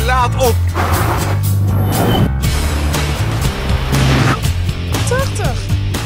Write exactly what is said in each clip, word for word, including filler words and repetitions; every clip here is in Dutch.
laat op. prachtig.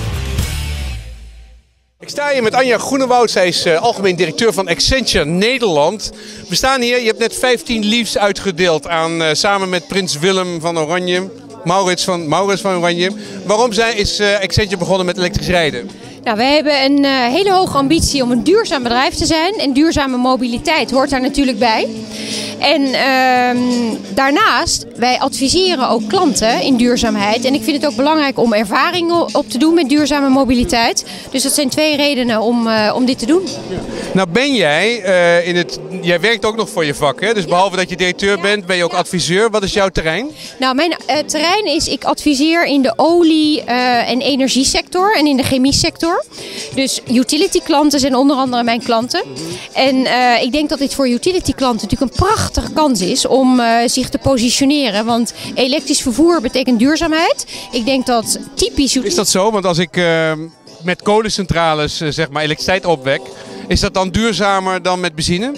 Ik sta hier met Anja Groenewoud. Zij is uh, algemeen directeur van Accenture Nederland. We staan hier, je hebt net vijftien leaves uitgedeeld aan, uh, samen met prins Willem van Oranje. Maurits van, Maurits van Oranje. Waarom zijn, is uh, Accenture begonnen met elektrisch rijden? Nou, wij hebben een uh, hele hoge ambitie om een duurzaam bedrijf te zijn. En duurzame mobiliteit hoort daar natuurlijk bij. En uh, daarnaast, wij adviseren ook klanten in duurzaamheid. En ik vind het ook belangrijk om ervaring op te doen met duurzame mobiliteit. Dus dat zijn twee redenen om, uh, om dit te doen. Ja. Nou ben jij, uh, in het, jij werkt ook nog voor je vak, hè? Dus behalve dat je directeur ja. bent, ben je ook ja. adviseur. Wat is jouw terrein? Nou, mijn uh, terrein is, ik adviseer in de olie- uh, en energiesector en in de chemiesector. Dus utility klanten zijn onder andere mijn klanten. En uh, ik denk dat dit voor utility klanten natuurlijk een prachtige kans is om uh, zich te positioneren. Want elektrisch vervoer betekent duurzaamheid. Ik denk dat typisch... Is dat zo? Want als ik uh, met kolencentrales uh, zeg maar elektriciteit opwek, is dat dan duurzamer dan met benzine?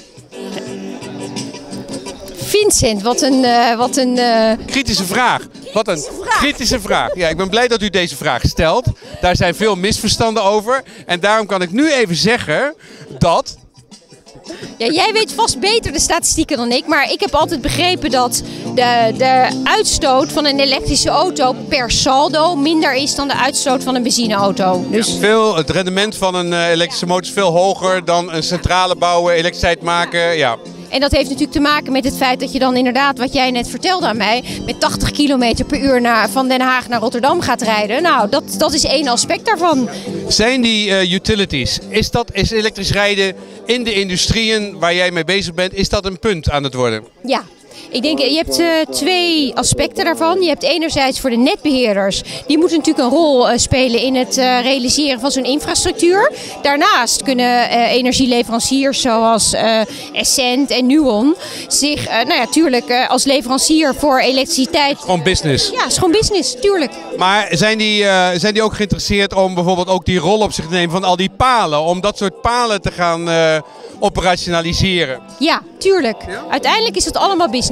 Vincent, wat een... Uh, wat een uh... Kritische vraag. Wat een kritische vraag. Ja, ik ben blij dat u deze vraag stelt. Daar zijn veel misverstanden over. En daarom kan ik nu even zeggen dat... Ja, jij weet vast beter de statistieken dan ik, maar ik heb altijd begrepen dat de, de uitstoot van een elektrische auto per saldo minder is dan de uitstoot van een benzineauto. Dus... Ja, veel, het rendement van een uh, elektrische motor is veel hoger dan een centrale bouwen, elektriciteit maken. Ja. En dat heeft natuurlijk te maken met het feit dat je dan inderdaad, wat jij net vertelde aan mij, met tachtig kilometer per uur naar, van Den Haag naar Rotterdam gaat rijden. Nou, dat, dat is één aspect daarvan. Zijn die uh, utilities, is, dat, is elektrisch rijden in de industrieën waar jij mee bezig bent, is dat een punt aan het worden? Ja. Ik denk, je hebt uh, twee aspecten daarvan. Je hebt enerzijds voor de netbeheerders. Die moeten natuurlijk een rol uh, spelen in het uh, realiseren van zo'n infrastructuur. Daarnaast kunnen uh, energieleveranciers zoals uh, Essent en Nuon zich, uh, nou ja, tuurlijk uh, als leverancier voor elektriciteit... Gewoon business. Ja, het is gewoon business, tuurlijk. Maar zijn die, uh, zijn die ook geïnteresseerd om bijvoorbeeld ook die rol op zich te nemen van al die palen? Om dat soort palen te gaan uh, operationaliseren? Ja, tuurlijk. Ja? Uiteindelijk is het allemaal business.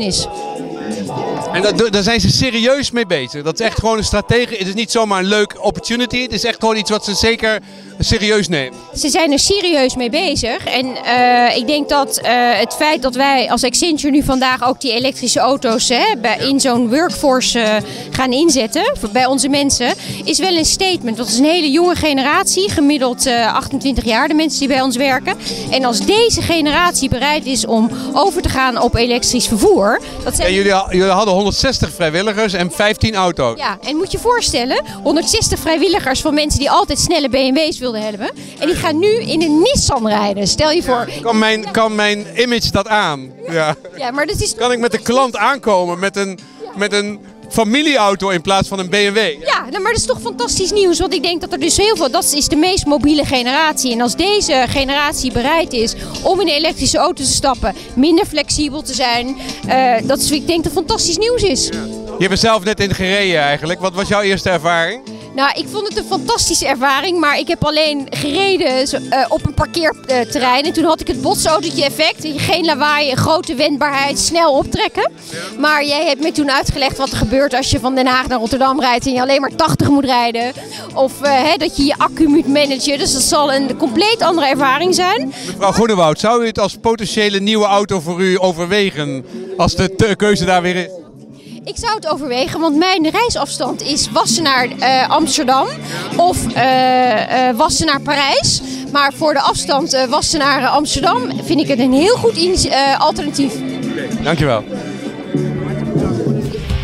En dat, daar zijn ze serieus mee bezig. Dat is echt gewoon een strategie. Het is niet zomaar een leuk opportunity. Het is echt gewoon iets wat ze zeker serieus nemen. Ze zijn er serieus mee bezig. En uh, ik denk dat uh, het feit dat wij als Accenture nu vandaag ook die elektrische auto's hè, bij, in zo'n workforce uh, gaan inzetten voor, bij onze mensen, is wel een statement. Dat is een hele jonge generatie, gemiddeld uh, achtentwintig jaar, de mensen die bij ons werken. En als deze generatie bereid is om over te gaan op elektrisch vervoer. Dat zijn... ja, jullie, jullie hadden honderdzestig vrijwilligers en vijftien auto's. Ja, en moet je voorstellen, honderdzestig vrijwilligers van mensen die altijd snelle B M W's wilden hebben. En die gaan nu in een Nissan rijden. Stel je voor. Ja, kan, mijn, kan mijn image dat aan? Ja. Ja, maar dat is... Kan ik met de klant aankomen met een, ja. met een familieauto in plaats van een B M W? Ja, nou, maar dat is toch fantastisch nieuws. Want ik denk dat er dus heel veel... Dat is de meest mobiele generatie. En als deze generatie bereid is om in een elektrische auto te stappen, minder flexibel te zijn. Uh, dat is, ik denk dat fantastisch nieuws is. Ja. Je hebt er zelf net in gereden eigenlijk. Wat was jouw eerste ervaring? Nou, ik vond het een fantastische ervaring, maar ik heb alleen gereden uh, op een parkeerterrein. En toen had ik het botsautootje effect. Geen lawaai, grote wendbaarheid, snel optrekken. Ja. Maar jij hebt me toen uitgelegd wat er gebeurt als je van Den Haag naar Rotterdam rijdt en je alleen maar tachtig moet rijden. Of uh, hè, dat je je accu moet managen. Dus dat zal een compleet andere ervaring zijn. Mevrouw Groenewoud, zou u het als potentiële nieuwe auto voor u overwegen als de keuze daar weer is? Ik zou het overwegen, want mijn reisafstand is Wassenaar uh, Amsterdam of uh, uh, Wassenaar Parijs. Maar voor de afstand uh, Wassenaar Amsterdam vind ik het een heel goed uh, alternatief. Okay, dankjewel.